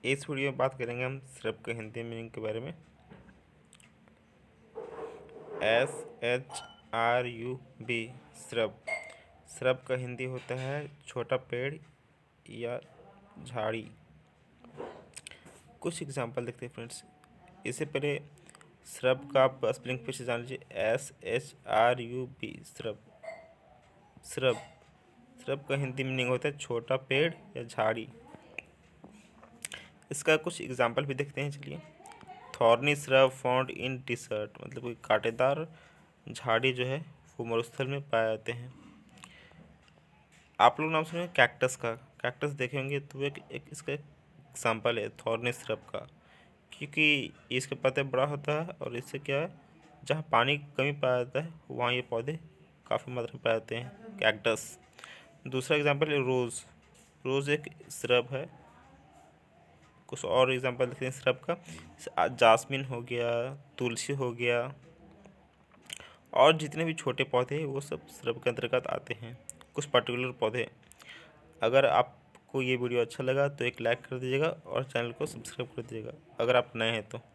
इस वीडियो में बात करेंगे हम श्रब के हिंदी मीनिंग के बारे में। SHRUB shrub. श्रब का हिंदी होता है छोटा पेड़ या झाड़ी। कुछ एग्जांपल देखते हैं फ्रेंड्स। इससे पहले श्रब का आप स्पेलिंग फिर से जान लीजिए, SHRUB श्रब। श्रब श्रब का हिंदी मीनिंग होता है छोटा पेड़ या झाड़ी। इसका कुछ एग्जाम्पल भी देखते हैं, चलिए। Thorny shrub found in desert, मतलब कोई कांटेदार झाड़ी जो है वो मरुस्थल में पाए जाते हैं। आप लोग नाम सुने कैक्टस का। कैक्टस देखे होंगे तो एक इसका एग्जाम्पल है थॉर्नी श्रब का, क्योंकि इसके पत्ते बड़ा होता है और इससे क्या है, जहाँ पानी कमी पाया जाता है वहाँ ये पौधे काफ़ी मात्रा में पाए जाते हैं, कैक्टस। दूसरा एग्जाम्पल है रोज़। रोज़ एक श्रब है। कुछ और एग्जांपल देखते हैं श्रब का। जास्मिन हो गया, तुलसी हो गया, और जितने भी छोटे पौधे हैं वो सब श्रब के अंतर्गत आते हैं, कुछ पर्टिकुलर पौधे। अगर आपको ये वीडियो अच्छा लगा तो एक लाइक कर दीजिएगा और चैनल को सब्सक्राइब कर दीजिएगा अगर आप नए हैं तो।